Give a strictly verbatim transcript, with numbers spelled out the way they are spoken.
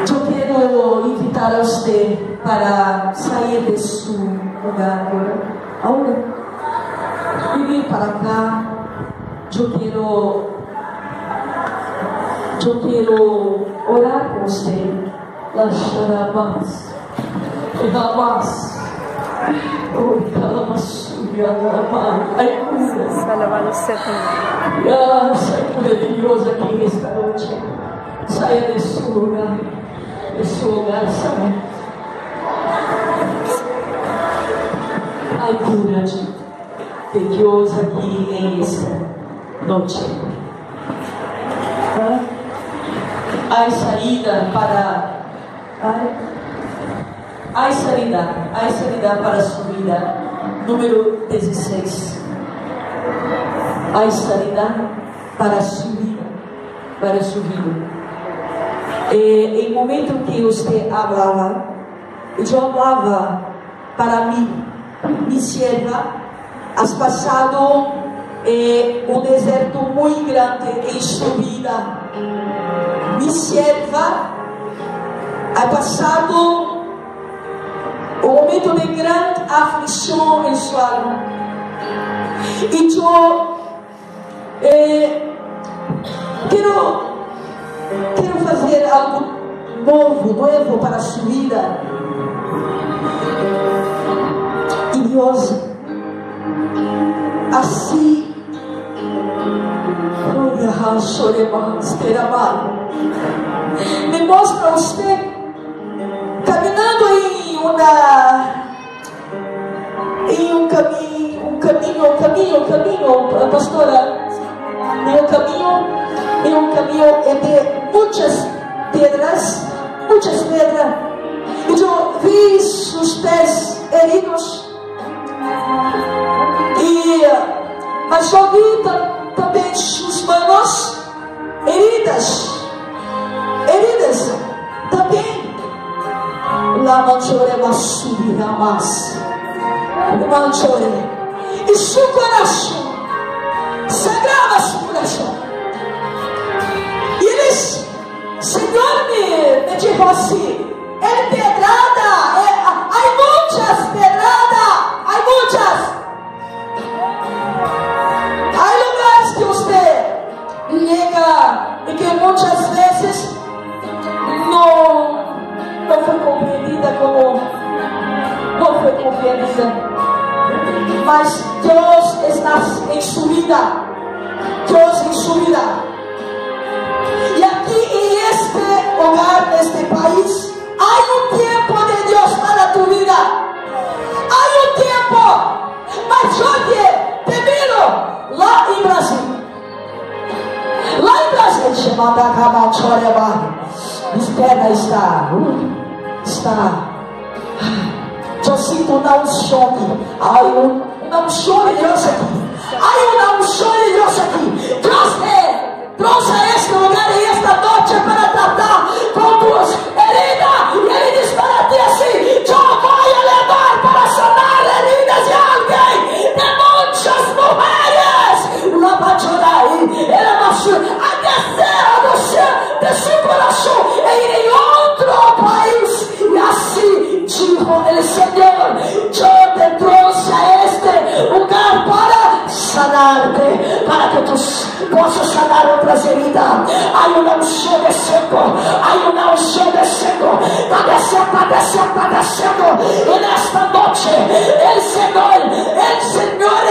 Eu quero invitar a você para sair de seu lugar agora. E vir para cá. Eu quero, eu quero orar com você. La Sharabas, Ehabas, oh, Calabasuya, ai cura, ah, sai cura de Deus aqui nesta noite. Saia desse lugar, desse lugar, saia. Ai cura de Deus aqui nesta noite. Ah? Há saída para Ai, ai saída, ai saída para a sua vida. Número dezesseis. Ai saída para a sua vida, para a sua vida. E, em momento que você falava, eu falava para mim, minha serva, has passado eh, um deserto muito grande em sua vida. Minha serva ha passado um momento de grande aflição em sua alma. E eu eh, quero, quero fazer algo novo, novo para a sua vida. E Deus, assim, me mostra você caminhando em uma em um caminho, um caminho, um caminho, um caminho, pastora, em um caminho, em um caminho de muitas pedras, muitas pedras. E eu vi seus pés heridos, e mas eu vi também suas mãos heridas, heridas também. La manchore masuri ramas, manchore, e seu coração, sagrava seu coração. E eles, Senhor, me, me dijo assim: é pedrada, é, há muitas pedradas, há muitas. Há lugares que você chega e que muitas vezes não não foi compreendida como não foi compreendida, mas Deus está em sua vida, Deus em sua vida. E aqui em este lugar, neste país, há um tempo de Deus para a tua vida, há um tempo. Mas hoje, primeiro, lá em Brasil, lá em Brasil, chamada Camatoreba, espera está, uh, está. Eu sinto uma unção aqui. Ai, uma unção de Deus aqui. Ai, uma unção de Deus aqui. Deus é, trouxe a este lugar e esta noite para tratar com tuas heridas. E Ele diz para ti assim: eu vou levar para sanar heridas de alguém, de muitas mulheres. La pachorai, ela a terceira do seu, de seu coração, e ir em outro país. E assim dijo el Senhor: eu te trouxe a este lugar para sanar-te, para que tu possas sanar outras heridas. Há uma unção descendo, há uma unção descendo, está descendo, está descendo, está descendo. E nesta noite, el Senhor, el Senhor